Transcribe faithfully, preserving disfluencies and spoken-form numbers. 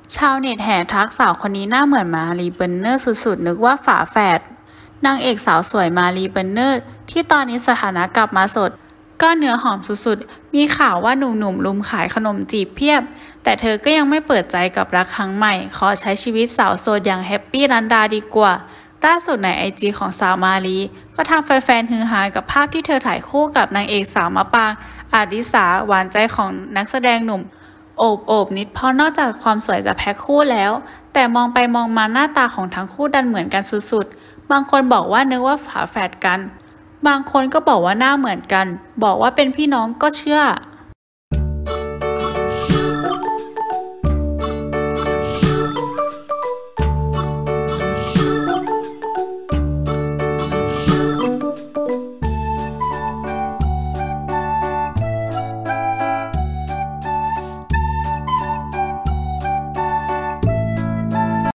ชาวเน็ตแห่ทักสาวคนนี้หน้าเหมือนมารีเบอร์เนอร์สุดๆนึกว่าฝาแฝดนางเอกสาวสวยมารีเบอร์เนอร์ที่ตอนนี้สถานะกลับมาสดก็เนื้อหอมสุดๆมีข่าวว่าหนุ่มๆลุมขายขนมจีบเพียบแต่เธอก็ยังไม่เปิดใจกับรักครั้งใหม่ขอใช้ชีวิตสาวโสดอย่างแฮปปี้รันดาดีกว่าล่าสุดในไอจีของสาวมารีก็ทำแฟนๆฮือฮากับภาพที่เธอถ่ายคู่กับนางเอกสาวมะปรางอาริสาหวานใจของนักแสดงหนุ่ม โอบโอบนิดเพราะนอกจากความสวยจะแพ็คคู่แล้วแต่มองไปมองมาหน้าตาของทั้งคู่ดันเหมือนกันสุดๆบางคนบอกว่านึกว่าฝาแฝดกันบางคนก็บอกว่าหน้าเหมือนกันบอกว่าเป็นพี่น้องก็เชื่อ